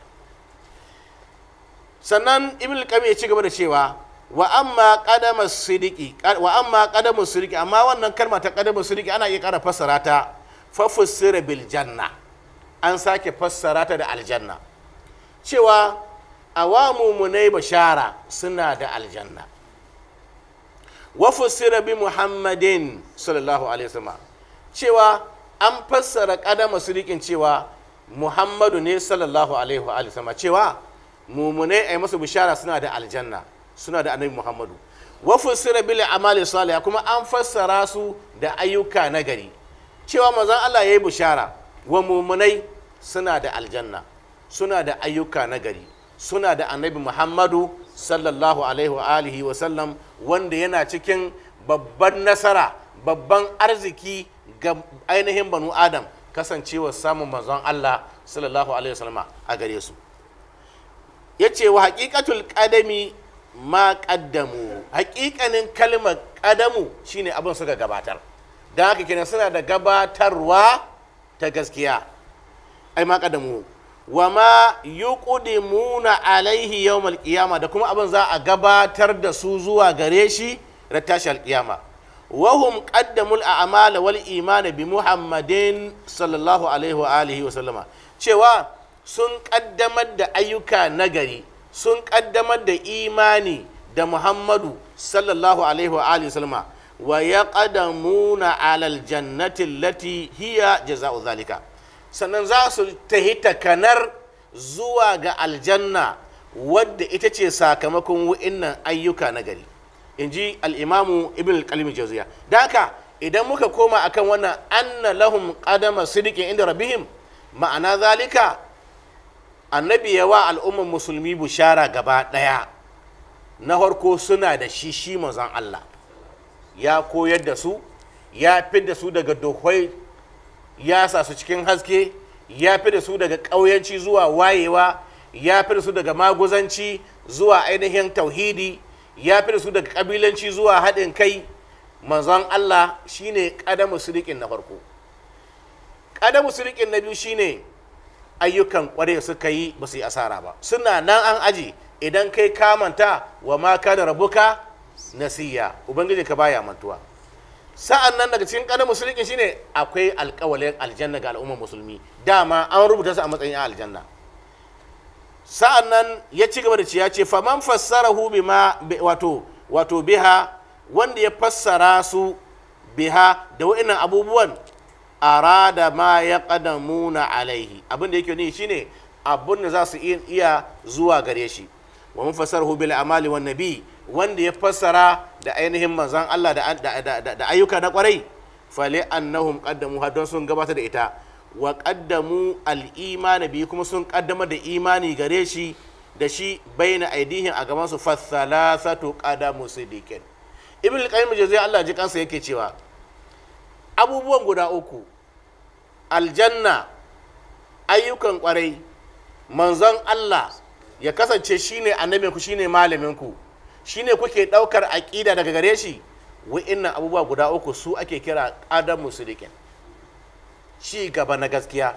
Sannan ibn al-qayyim ya ci gaba da cewa wa amma qadamus sidiki amma wannan kalma ta qadamus sidiki ana iya ƙara fassara ta fa fussira bil janna, an sake fassara ta da aljanna, cewa awamu munai bashara suna da aljanna. Wa fussira bi muhammadin sallallahu alaihi wasallam, cewa an fassara qadamus sidikin cewa muhammadu ne sallallahu alaihi wasallam, cewa mumunai ai masu bishara suna da aljanna, suna da annabi muhammadu. Wa fussira bil amali salih, kuma an fassara su da ayyuka nagari, cewa manzon Allah yayi bishara wa mumunai suna da aljanna, suna da ayyuka nagari, suna da annabi muhammadu sallallahu alaihi wa sallam, wanda yana cikin babban nasara, babban arziki ga ainihin banu adam, kasancewa samun manzon Allah sallallahu alaihi wa sallama a gare su. Ya ce wa haƙiƙatul ƙadami ma ƙaddamu, haƙiƙanin kalmar ƙadamu shine abin suka gabatar, don haka kenan suna da gabatarwa ta gaskiya. Ai ma ƙaddamu wa ma yuqdimuna alaihi yawmal qiyama, da kuma abin za a gabatar da su zuwa gare shi da tashi alƙiyama. Wa hum qaddamul a'mala wal imana bi muhammadin sallallahu alaihi wa alihi wa sallama, cewa sun ƙaddamar da ayyuka nagari, sun ƙaddamar da imani da Muhammadu sallallahu alaihi wa alihi sallama, wa yaqdamuna alal jannati allati hiya jaza'u zalika, sannan za su tahi takanar zuwa ga aljanna wadda ita ce sakamakon wa'innan ayyuka nagari, inji al-imamu ibn al-qayyim jawziya. Da haka idan muka koma akan wannan anna lahum qadama sidiqin inda rabbihim, ma'ana zalika annabi ya wa al'ummar musulmi bushara gaba ɗaya. Na farko suna da shi manzon Allah ya koyar da su, ya fidda su daga dohwai, ya sa su cikin haske, ya fidda su daga ƙauyanci zuwa wayewa, ya fidda su daga maguzanci zuwa ainihin tauhidi, ya fidda su daga ƙabilanci zuwa haɗin kai. Manzon Allah shine ƙadamu sidiƙin na farko. Ƙadamu sidiƙin na biyu shine ayyukan kware suka yi ba su yi asara ba, suna nan an aji. Idan kai kamanta wa ma kana rabuka nasiya, ubangiji ka baya mantuwa. Sa'an nan daga cikin ƙadamu sidiƙin shine akwai alƙawalin aljanna ga al'ummar musulmi, dama an rubuta su a matsayin aljanna. Sa'an nan ya ci gaba da ce, ya ce faman fassarahu bima wato biha, wanda ya fassara su biha da wa'innan abubuwan, arada ma ya ƙadamuna alaihi, abin da yake ni shine abin da za su iya zuwa gare shi. Wa mun fassarahu bil amali wan nabi, wanda ya fassara da ainihin manzon Allah da ayyuka na kwarai, fali annahum qaddamu don sun gabatar da ita, wa qaddamu al iman bi, kuma sun kaddama da imani gare shi da shi baina aidihin a gaban su, fa thalathatu qadamu sidiqin. Ibn al-qayyim jazai Allah ji kansa yake cewa abubuwan guda uku, aljanna, ayyukan kwarai, manzon Allah ya kasance shine annabinku, shine malaminku, shine kuke daukar aqida daga gare shi, wa'innan abubuwa guda uku su ake kira qadamu sidiqin, ci gaba na gaskiya,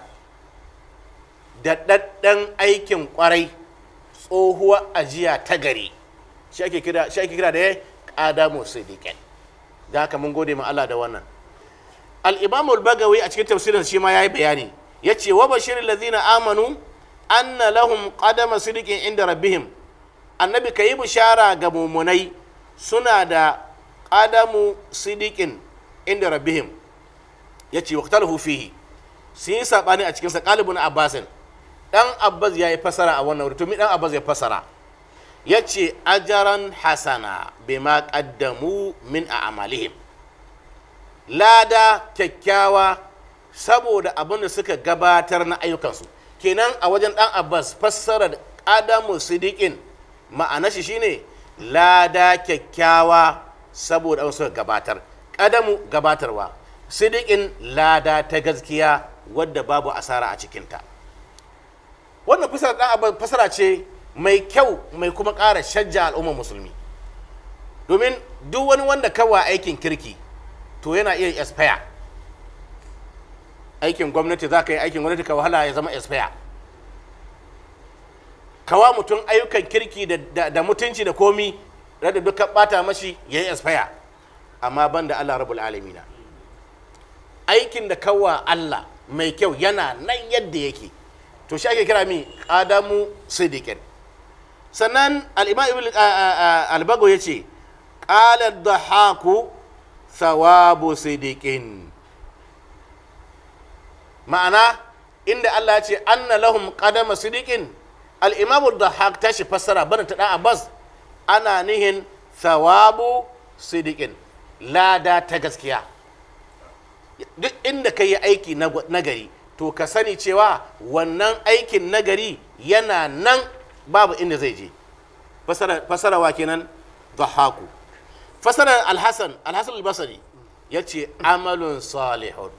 da daddan aikin kwarai, tsohuwar ajiya ta gari, shi ake kira da qadamu sidiqin. Da haka mun gode ma Allah da wannan. Al-Imam al-Bagawi a cikin tafsirin shi ma yayi bayani, yace wa bashiril ladzina amanu anna lahum qadama sidiqin inda rabbihim, annabi kayi bishara ga mumunai suna da qadamu sidiqin inda rabbihim. Yace waqtalahu fihi, sun yi sabani a cikin sa. Qalibun Abbasin, dan Abbas yayi fasara a wannan wuri, to mi dan Abbas ya fasara, yace ajaran hasana bima qaddamu min a'malihim, lada kyakkyawa saboda abin da suka gabatar na ayyukansu. Kenan a wajen dan Abbas fassarar qadamu sidiqin ma'ana shi shine lada kyakkyawa saboda abin suka gabatar, qadamu gabatarwa, sidiqin lada ta gaskiya wadda babu asara a cikinta. Wannan fasara ce mai kyau mai kuma ƙara shajja al'ummar musulmi, domin duk wani wanda kawa aikin kirki to yana iya expire. Aikin gwamnati za ka yi aikin gwamnati ka wahala ya zama expire, kawa mutum ayyukan kirki da mutunci da komi da duka bata mashi ya yi expire, amma ban da Allah rabbul alamina. Aikin da kawa Allah mai kyau yana nan yadda yake, to shi ake kira mi qadamu sidiqin. Sannan al-imam al-Bagawi yace qala ad-dhahaku thawabu sidiqin, ma'ana inda Allah ya ce anna lahum qadama sidiqin, al-imam ad-dhahak tashi fassara bana ta dan Abbas ana nihin thawabu sidiqin, lada ta gaskiya. Duk inda ka yi aiki nagari to ka sani cewa wannan aikin nagari yana nan babu inda zai je. Fasara wa kenan dhahaku. Fasara al-Hasan al-Basri ya ce amalun salihun,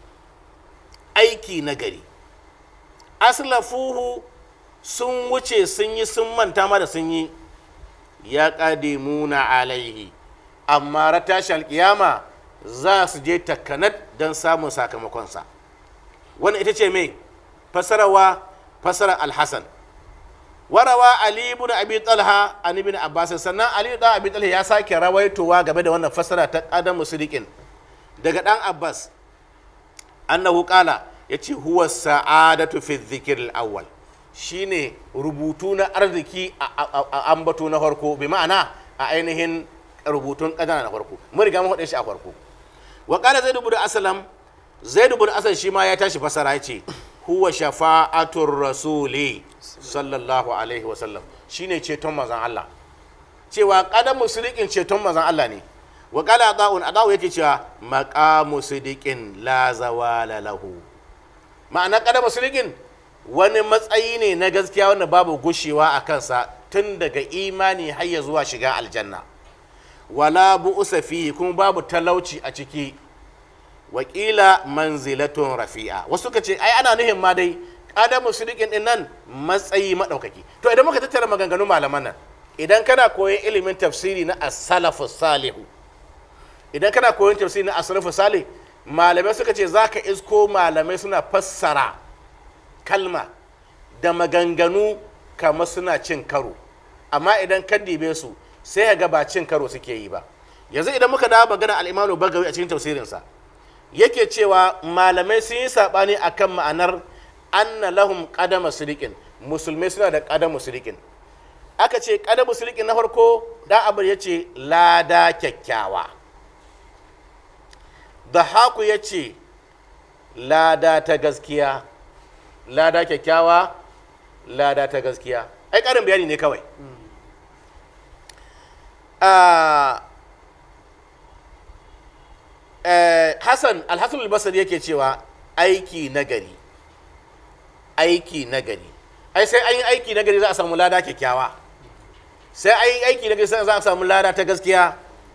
aiki nagari. Aslafuhu sun wuce sun yi sun manta ma da sun yi, ya qadimuna alaihi, amma ratashi alkiyama za su je takkanat don samun sakamakonsa. Wannan ita ce mai fasara al-Hasan. Warawa Ali ibn Abi Talha an ibn Abbas, sannan Ali ibn Abi Talha ya sake rawaitowa game da wannan fasara ta qadamu sidiqin daga dan Abbas, annahu qala, yace huwa sa'adatu fi dhikr al-awwal, shine rubutu na arziki a ambato na farko, bi ma'ana a ainihin rubutun kadana na farko mun riga mun hade shi a farko. Wa qala Zaid ibn Aslam shi ma ya tashi fasara yace huwa shafa'atur rasuli sallallahu alaihi wa sallam, shine ceton manzon Allah, cewa qadamu sidiqin ceton manzon Allah ne. Wa qala Ada'u yake cewa maqamu sidiqin la zawala lahu, ma'ana qadamu sidiqin wani matsayi ne na gaskiya wanda babu gushewa a kansa tun daga imani har ya zuwa shiga aljanna. Wala bu'usa fihi, kuma babu talauci a ciki. Wakila manzilatun rafi'a, wasu ka ce ai ana nuhin ma dai qadamu sidiqin din nan matsayi madaukaki. To idan muka tattara maganganun malaman nan, idan kana koyon ilimin tafsiri na as-salafus salih, idan kana koyon tafsiri na as-salafus salih, malamai suka ce zaka isko malamai suna fassara kalma da maganganu kamar suna cin karo, amma idan ka dibe su sai ga ba cin karo suke yi ba. Yanzu idan muka dawo magana al-Imam Bagawi a cikin tafsirinsa, yake cewa malamai sun yi sabani akan ma'anar anna lahum qadama sidiqin, musulmai suna da qadamu sidiqin. Aka ce qadamu sidiqin na farko da abu yace lada kyakkyawa, Dhahaku yace lada ta gaskiya, lada kyakkyawa, lada ta gaskiya. Ai karin bayani ne kawai. Al-Hasan al-Basri yake cewa aiki nagari, aiki nagari, ai sai an yi aiki nagari za a samu lada kyakkyawa, sai an yi aiki nagari za a samu lada ta gaskiya.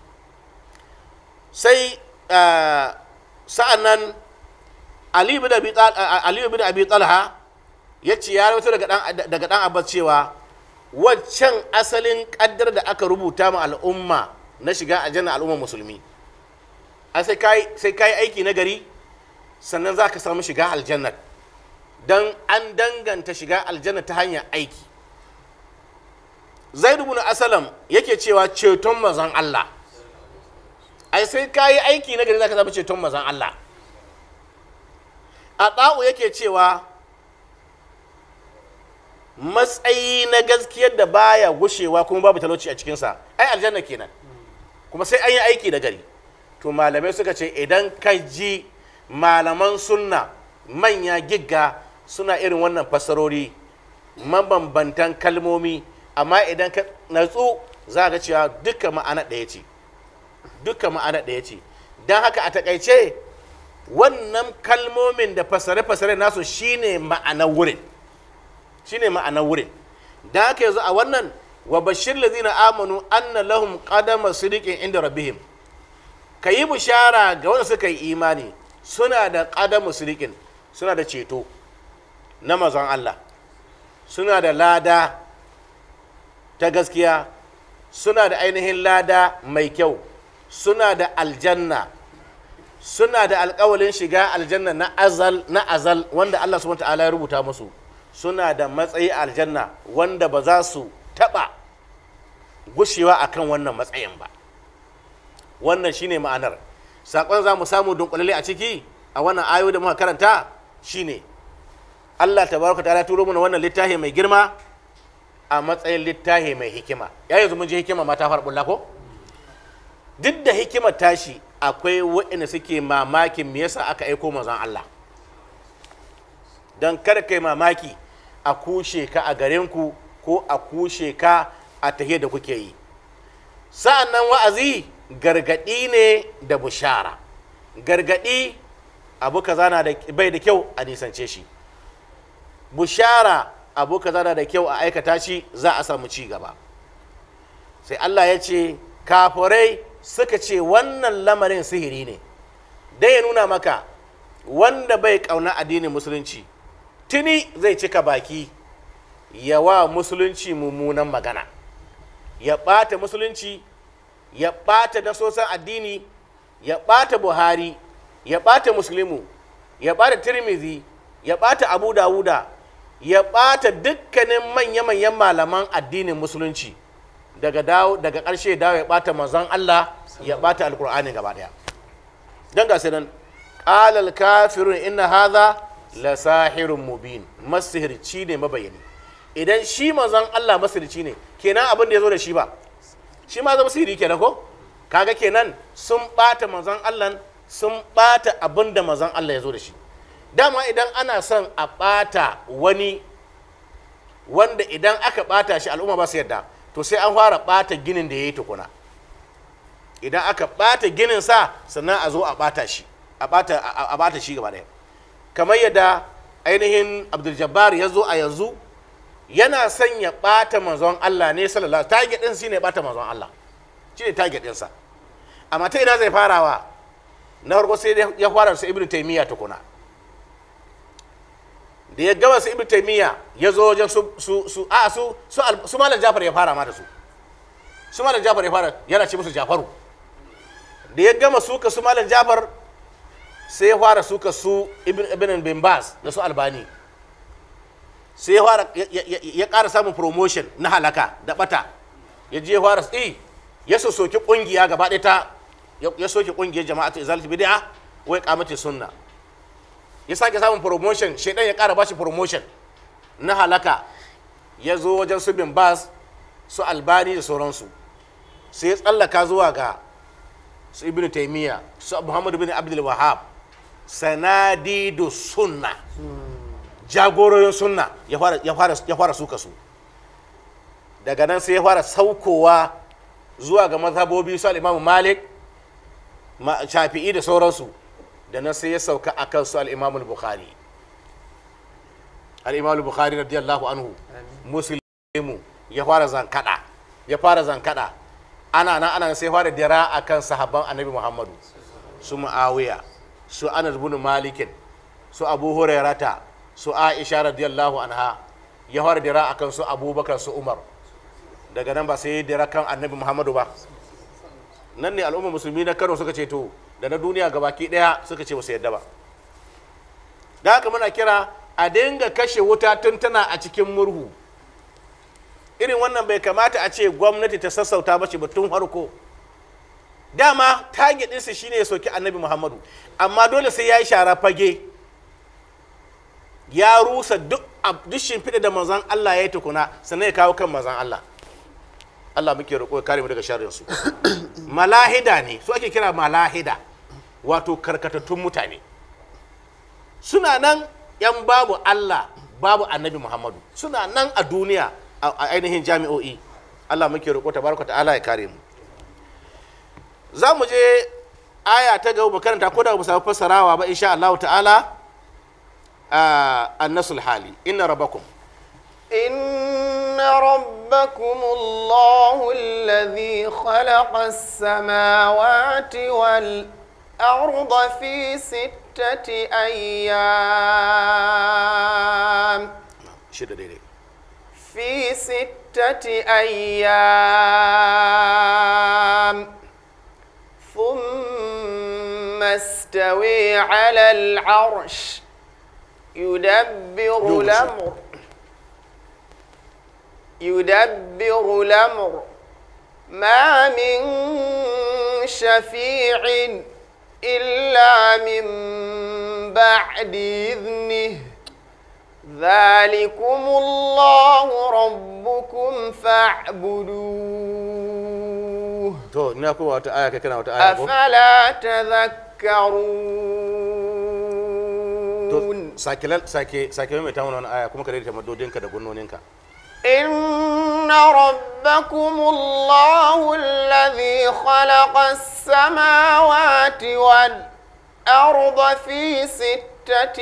Sai sa'an nan Ali ibn Abi Talha ya ce ya rawaito daga dan Abbas cewa waccan asalin kaddar da aka rubuta ma al'umma na shiga aljanna al'umma musulmi, sai kai aiki na gari sannan za ka samu shiga aljanna, don an danganta shiga aljanna ta hanyar aiki. Zaid ibn Aslam yake cewa ceton manzon Allah, ai sai kai aiki na gari za ka samu ceton manzon Allah. Ada'u yake cewa matsayi na gaskiyar da baya gushewa kuma babu talauci a cikinsa, ai aljanna kenan, kuma sai an yi aiki da gari. To malamai suka ce idan ka ji malaman sunna manya gigga suna irin wannan fassarori mabambantan kalmomi, amma idan ka natsu za ga cewa duka ma'ana ɗaya ce, duka ma'ana ɗaya ce. Don haka a takaice wannan kalmomin da fasare-fasare nasu shine ma'anar wurin, shine ma'anar wurin. Don haka yanzu a wannan wa bashir lazina amanu anna lahum qadama sidiqin inda rabbihim, ka yi bishara ga wanda suka yi imani suna da qadamu sidiqin, suna da ceto na manzon Allah, suna da lada ta gaskiya, suna da ainihin lada mai kyau, suna da aljanna, suna da alƙawalin shiga aljanna na azal wanda Allah subhanahu wa ta'ala ya rubuta musu, suna da matsayi aljanna wanda ba za su taɓa gushewa akan wannan matsayin ba. Wannan shine ma'anar saƙon za mu samu dunkulalle a ciki a wannan ayoyi da muka karanta shine Allah tabaraka ta'ala turo mana wannan littafi mai girma a matsayin littafi mai hikima. Ya yanzu mun ji hikima ma ta farbulla ko? Duk da hikimar tashi akwai waɗanda suke mamakin me yasa aka aiko manzon Allah, don kada kai mamaki a kushe ka a garinku ko a kushe ka a tahiyar da kuke yi. Sa'an nan wa'azi gargaɗi ne da bushara. Gargaɗi abu kaza na da bai da kyau a nisance shi, bushara abu kaza na da kyau a aikata shi, za a samu ci gaba. Sai Allah ya ce kafirai suka ce wannan lamarin sihiri ne, dai ya nuna maka wanda bai kauna addinin musulunci tuni zai cika baki ya wa musulunci mummunan magana, ya ɓata musulunci, ya ɓata nasosan addini, ya ɓata Buhari, ya ɓata Muslimu, ya ɓata Tirmidhi, ya ɓata Abu Dawuda, ya ɓata dukkanin manya-manyan malaman addinin musulunci, daga ƙarshe dawo ya ɓata manzon Allah, ya ɓata alƙur'ani gaba ɗaya. Don ga nan ƙalal kafirun inna hadha la sahirun mubin, masihirci ne mabayani. Idan shi manzon Allah masihirci ne, kenan abin da ya zo da shi ba shi ma zama sihiri kenan ko? Kaga kenan sun ɓata manzon Allah, sun ɓata abin da manzon Allah ya zo da shi. Dama idan ana son a ɓata wani wanda idan aka ɓata shi al'umma ba su yarda, to sai an fara ɓata ginin da ya yi tukuna. Idan aka ɓata ginin sa sannan a zo a ɓata shi, a ɓata shi gaba ɗaya. Kamar yadda ainihin Abdul Jabbar ya zo a yanzu yana son ya ɓata manzon Allah ne sallallahu alaihi wasallam. Target ɗin shine ɓata manzon Allah, shine target ɗinsa. Amma ta ina zai farawa? Na farko sai ya fara su Ibn Taymiyyah tukuna. Da ya gama su Ibn Taymiyyah ya zo wajen su Malam Jafar ya fara ma da su Malam Jafar ya fara yana ce musu Jafaru. Da ya gama suka su Malam Jafar sai ya fara suka su Ibn Bin Baz da su Albani. Sai ya ƙara samun promotion na halaka da bata, ya je fara ya soki ƙungiya gaba ɗaya ta ya soki ƙungiyar jama'atu izalatul bid'a wai qamati sunna. Ya sake samun promotion, shedan ya ƙara bashi promotion na halaka, ya zo wajen su Bin Baz su Albani da sauransu. Sai ya tsallaka zuwa ga su Ibn Taymiyyah su Muhammad bin Abdul Wahhab, sanadidu sunna, jagororin sunna ya fara suka su. Daga nan sai ya fara saukowa zuwa ga mazhabobi su al-Imam Malik, Shafi'i da sauransu. Da nan sai ya sauka akan su al-Imam al-Bukhari. Al-Imam al-Bukhari radiyallahu anhu, Muslimu ya fara zankada. Ana sai fara dira akan sahabban Annabi Muhammadu, su Muawiya, su Anas bin Malik, su Abu Hurairata, su Aisha radiyallahu anha, ya fara dira akan su Abubakar, su Umar. Daga nan ba sai dira kan Annabi Muhammadu ba. Nan ne al'umma musulmi na Kano suka ce to, da na duniya gabaki daya suka ce ba su yadda ba. Da haka muna kira a dinga kashe wuta tun tana a cikin murhu. Irin wannan bai kamata a ce gwamnati ta sassauta mace ba tun farko. Dama target ɗinsu shine ya soki Annabi Muhammadu, amma dole sai ya yi shara fage, ya rusa duk shimfiɗa da manzon Allah ya yi tukuna, sannan ya kawo kan manzon Allah. Allah muke roƙo ya kare mu daga sharrin su. Malahida ne, su ake kira malahida, wato karkatattun mutane. Suna nan yan babu Allah, babu Annabi Muhammadu, suna nan a duniya a ainihin jami'o'i. Allah muke roƙo tabaraka ta'ala ya kare mu. Za mu je aya ta gaba makaranta ko da ba samu fassarawa ba insha Allah ta'ala. An-nasul hali inna rabbakum Allahu alladhi khalaqa as-samawati wal arda fi ستة أيام shida daidai في ستة أيام ثم استوي على العرش يدبر الأمر ما من شفيع إلا من بعد إذنه ذلكم الله ربكم فاعبدوه to ina kuma wata aya kai kana wata aya ko أفلا تذكرون sake mai ta wannan aya kuma ka daidaita madodinka da gunnoninka إن ربكم الله الذي خلق السماوات والأرض في 6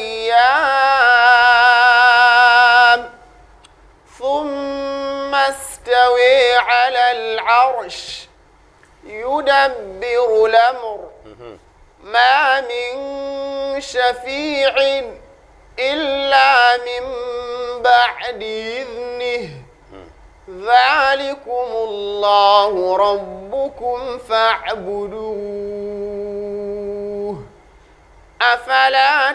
أيام ثم استوي على العرش يدبر الأمر ما من شفيع إلا من بعد إذنه ذلكم الله ربكم فاعبدوه أفلا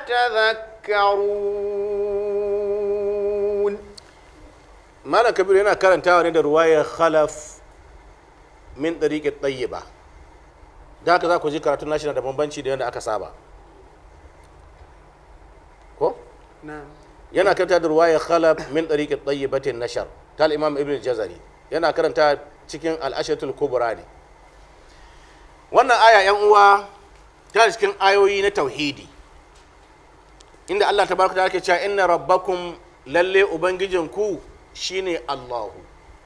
تذكرون malam kabiru yana karantawa ne da ruwayar khalaf min tariqat tayyiba da haka za ku ji karatun nashi da bambanci da yadda aka saba ko نعم yana karanta da ruwayar khalaf min tariqat tayyibatin nashar tal imam ibn jazari yana karanta cikin al-ashatul kubra ne wannan aya yan uwa ta cikin ayoyi na tauhidi inda Allah tabaraka ta'ala ke cewa inna rabbakum lalle ubangijinku shine Allahu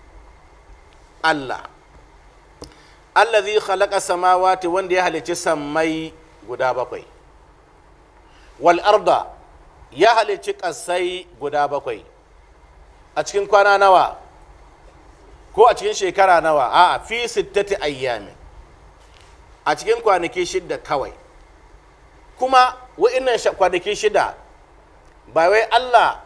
Allah allazi khalaqa samawati wanda ya halicci sammai guda bakwai wal arda ya halicci kasai guda bakwai a cikin kwana nawa ko a cikin shekara nawa a fi 6 ayyami a cikin kwanaki shida kawai kuma wa'innan kwanaki shida ba wai Allah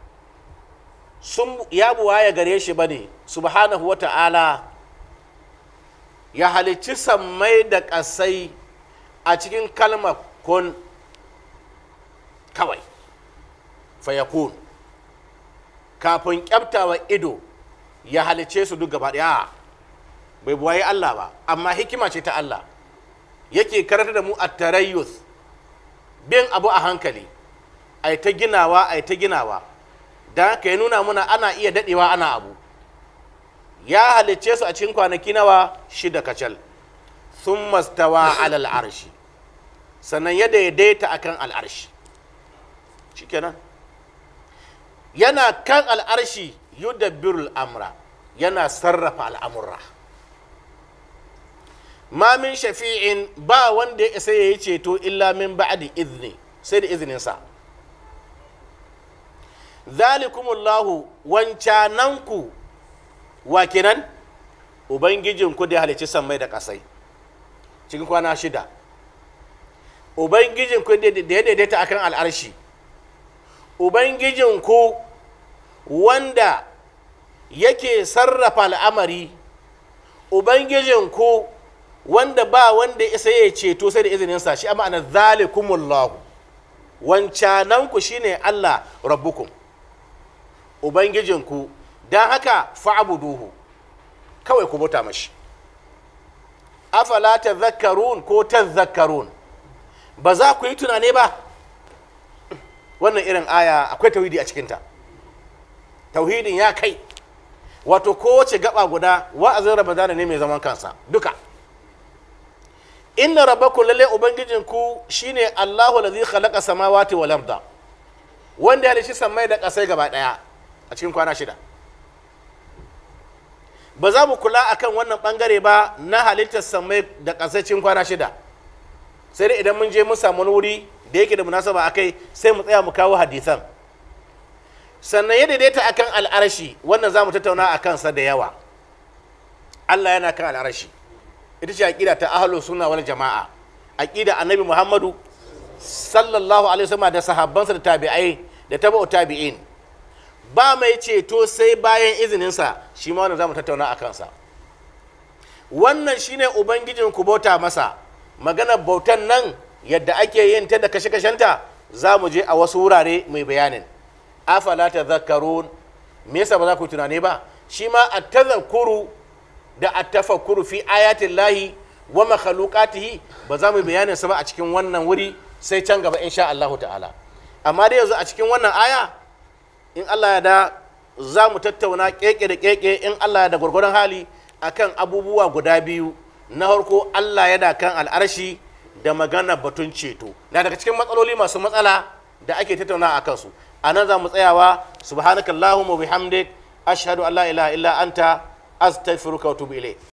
sun ya buwaya gare shi bane subhanahu wa ta'ala ya halicci sammai da ƙasai a cikin kalmar kun kawai fayakun kafin kyaftawa ido ya halicce su duk gaba ɗaya bai buwaye Allah ba amma hikima ce ta Allah yake karanta da mu a tarayyus bin abu a hankali ai ta ginawa da haka ya nuna muna ana iya daɗewa ana abu ya halicce su a cikin kwanaki nawa 6 kacal sun mastawa alal arshi sannan ya daidaita akan al'arshi shikenan yana kan al'arshi yudabbirul amra yana sarrafa al'amurra ma min shafi'in ba wanda ya isa yayi ceto illa min ba'di izni sai da izininsa zalikumullahu wancananku wa kenan ubangijinku da ya halicci sammai da kasai cikin kwana 6 ubangijinku da ya daidaita akan al'arshi ubangijinku wanda yake sarrafa al'amari ubangijinku wanda ba wanda isa ya ceto sai da izininsa shi amma ana zalikumullahu wancananku shine Allah rabbukum ubangijinku don haka fa'abuduhu kawai ku bauta mashi afala tadhakkarun ko tadhakkarun ba za ku yi tunane ba wannan irin aya akwai tauhidi a cikinta tauhidin ya kai wato kowace gaba guda wa'azin ramadana ne mai zaman kansa duka inna rabbakum lalle ubangijinku shine Allahu allazi khalaqa samawati wal arda wanda ya halishi samai da kasai gaba daya a cikin kwana 6 ba za mu kula akan wannan bangare ba na halittar samai da kasai cikin kwana 6 sai dai idan mun je mun samu wuri da yake da munasaba akai sai mu tsaya mu kawo hadisan sannan ya daidaita akan al'arshi wannan za mu tattauna a kansa da yawa Allah yana kan al'arshi ita ce aƙida ta ahlus sunna wal jama'a aƙida annabi Muhammadu sallallahu alaihi wasallam da sahabbansa da tabi'ai da tabi'u tabi'in ba mai ceto sai bayan izininsa, shi ma wannan zamu tattauna a kansa. Wannan shine ubangijin ku bauta masa. Maganar bautan nan yadda ake yin ta da kashe-kashenta za mu je a wasu wurare mai bayanin. Afala tadhakkarun, me yasa ba za ku tunane ba? Shi ma at-tadhakkuru da at-tafakkuru fi ayatin lahi wa makhluqatihi ba za mu bayanin sa ba a cikin wannan wuri, sai can gaba insha Allah ta'ala. Amma dai yanzu a cikin wannan aya in Allah ya da za mu tattauna keke da keke in Allah ya da gwargwaron hali akan abubuwa guda biyu. Na farko, Allah yana kan al'arshi da magana batun ceto, na daga cikin matsaloli masu matsala da ake tattauna a kansu. A nan za mu tsayawa. Subhanakallahumma wa bihamdik ashhadu an la ilaha illa anta astaghfiruka wa atubu ilayk.